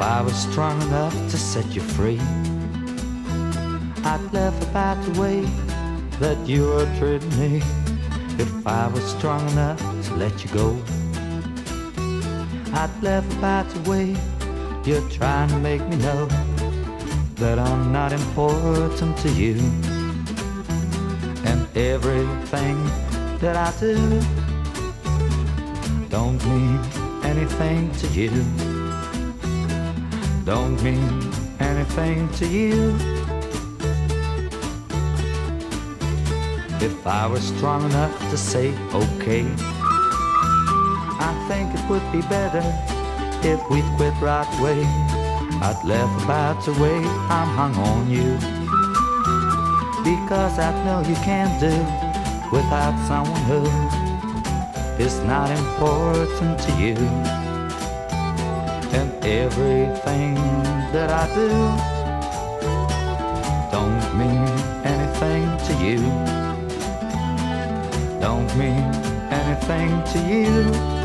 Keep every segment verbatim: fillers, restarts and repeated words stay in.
I was strong enough to set you free, I'd laugh about the way that you were treating me. If I was strong enough to let you go, I'd laugh about the way you're trying to make me know that I'm not important to you. And everything that I do don't mean anything to you. Don't mean anything to you. If I was strong enough to say okay, I think it would be better if we'd quit right away. I'd laugh about the way I'm hung on you, because I know you can't do without someone who is not important to you. And everything that I do don't mean anything to you. Don't mean anything to you.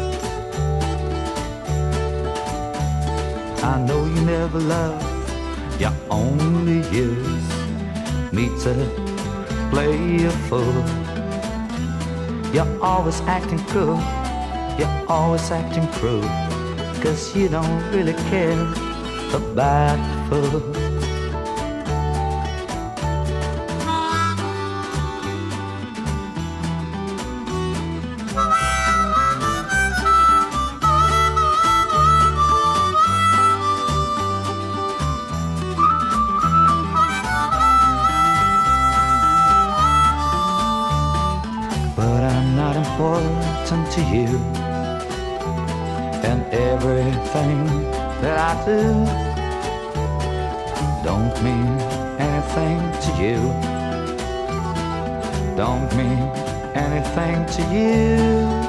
I know you never loved, you only use me to play you fool. You're always acting cruel, you're always acting cruel, 'cause you don't really care about the fool. But I'm not important to you, and everything that I do don't mean anything to you. Don't mean anything to you.